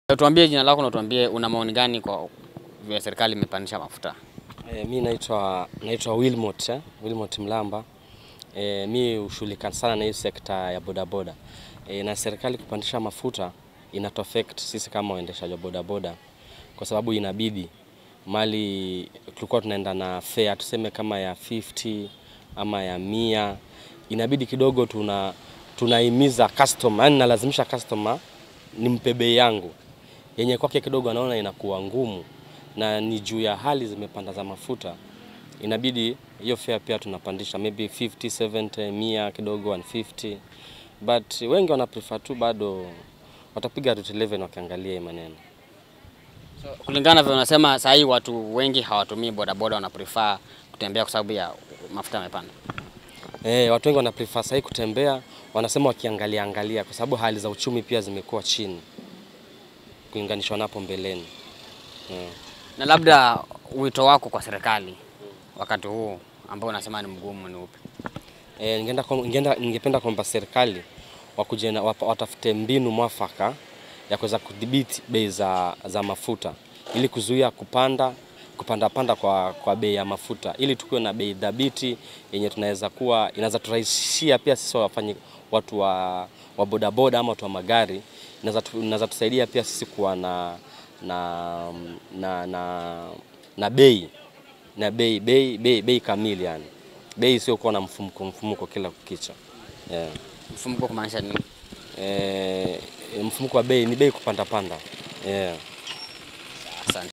Tuambie jina lako na tuambie una maoni gani kwa vile serikali imepandisha mafuta. Mimi naitwa Wilmot Mlamba. Mimi hushughulika sana na hii sekta ya bodaboda. Na serikali kupandisha mafuta inatuaffect sisi kama waendeshaji wa bodaboda, kwa sababu inabidi mali tulikuwa tunaenda na fare tuseme kama ya 50 ama ya 100, inabidi kidogo tunahimiza customer, yani nalazimisha customer nimpe bei yangu yenye kwake kidogo anaona inakuwa ngumu, na ni juu ya hali zimepanda za mafuta. Inabidi hiyo fare pia tunapandisha maybe 50, 70, 100 kidogo 150, but wengi wana prefer tu bado watapiga route 11 wakiangalia hii maneno. So, kulingana vile unasema sasa hii watu wengi hawatumii bodaboda, wana prefer kutembea kwa sababu ya mafuta yamepanda. Watu wengi wana prefer sasa kutembea, wanasema wakiangalia kwa sababu hali za uchumi pia zimekuwa chini kulinganishwa napo mbeleni. Na labda wito wako kwa serikali wakati huu ambao unasema ni mgumu ni upi? Ningependa kwamba serikali watafute mbinu mwafaka ya kuweza kudhibiti bei za mafuta ili kuzuia kupanda kwa bei ya mafuta, ili tukiwe na bei dhabiti yenye inaweza turahisishia pia sisi watu wa bodaboda ama watu wa magari, inaweza tusaidia pia sisi kuwa na bei kamili, yani bei sio kuwa na mfumuko kila kukicha. Mfumuko kumaanisha nini? Mfumuko wa bei ni bei kupanda. Asante.